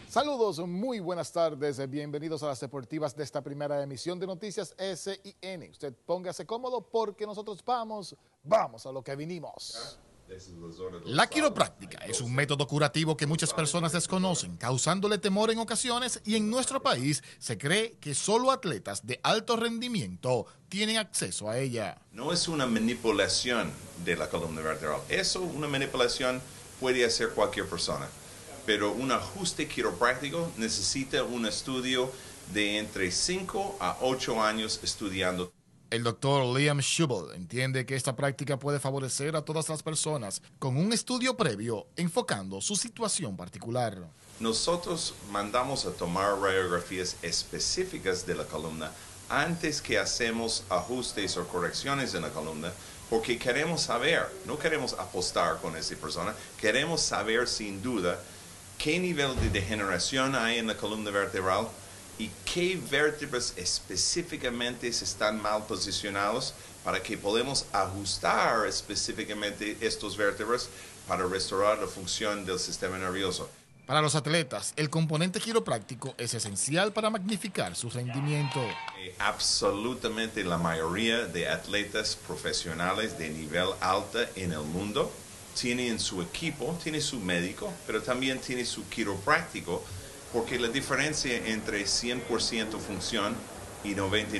Saludos, muy buenas tardes, bienvenidos a las deportivas de esta primera emisión de Noticias SIN. Usted póngase cómodo porque nosotros vamos a lo que vinimos. La quiropráctica es un método curativo que muchas personas desconocen, causándole temor en ocasiones, y en nuestro país se cree que solo atletas de alto rendimiento tienen acceso a ella. No es una manipulación de la columna vertebral. Una manipulación puede hacer cualquier persona. Pero un ajuste quiropráctico necesita un estudio de entre 5 a 8 años estudiando. El doctor Liam Schubel entiende que esta práctica puede favorecer a todas las personas con un estudio previo enfocando su situación particular. Nosotros mandamos a tomar radiografías específicas de la columna antes que hacemos ajustes o correcciones en la columna, porque queremos saber, no queremos apostar con esa persona, queremos saber sin duda qué nivel de degeneración hay en la columna vertebral y qué vértebras específicamente están mal posicionados para que podamos ajustar específicamente estos vértebras para restaurar la función del sistema nervioso. Para los atletas, el componente quiropráctico es esencial para magnificar su rendimiento. Absolutamente la mayoría de atletas profesionales de nivel alto en el mundo tiene en su equipo, tiene su médico, pero también tiene su quiropráctico, porque la diferencia entre 100% función y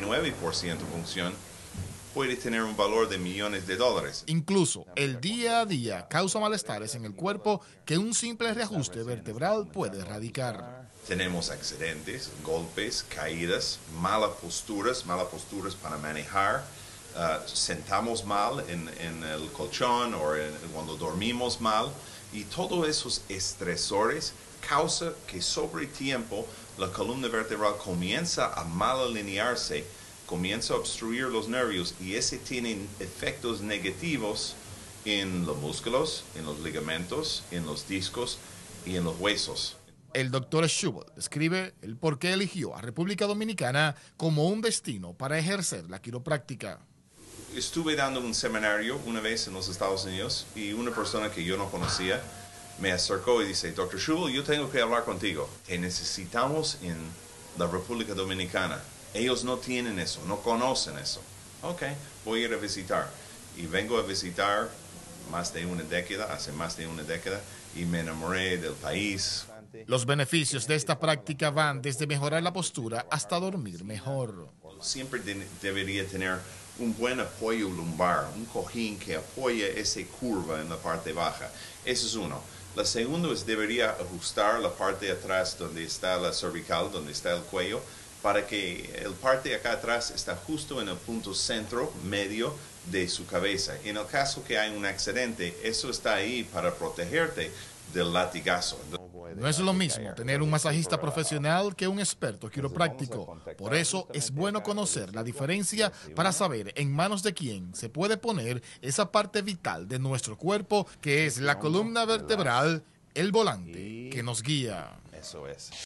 99% función puede tener un valor de millones de dólares. Incluso el día a día causa malestares en el cuerpo que un simple reajuste vertebral puede erradicar. Tenemos accidentes, golpes, caídas, malas posturas para manejar. Sentamos mal en el colchón o cuando dormimos mal, y todos esos estresores causa que sobre tiempo la columna vertebral comienza a mal alinearse, comienza a obstruir los nervios, y ese tiene efectos negativos en los músculos, en los ligamentos, en los discos y en los huesos. El doctor Schubel describe el por qué eligió a República Dominicana como un destino para ejercer la quiropráctica. Estuve dando un seminario una vez en los Estados Unidos y una persona que yo no conocía me acercó y dice: Dr. Schubel, yo tengo que hablar contigo. Te necesitamos en la República Dominicana. Ellos no tienen eso, no conocen eso. Ok, voy a ir a visitar. Y vengo a visitar hace más de una década, y me enamoré del país. Los beneficios de esta práctica van desde mejorar la postura hasta dormir mejor. Siempre debería tener un buen apoyo lumbar, un cojín que apoye esa curva en la parte baja. Eso es uno. La segunda es debería ajustar la parte de atrás donde está la cervical, donde está el cuello, para que el parte de acá atrás está justo en el punto centro medio de su cabeza. En el caso que hay un accidente, eso está ahí para protegerte del latigazo. No es lo mismo tener un masajista profesional que un experto quiropráctico. Por eso es bueno conocer la diferencia para saber en manos de quién se puede poner esa parte vital de nuestro cuerpo, que es la columna vertebral, el volante que nos guía. Eso es.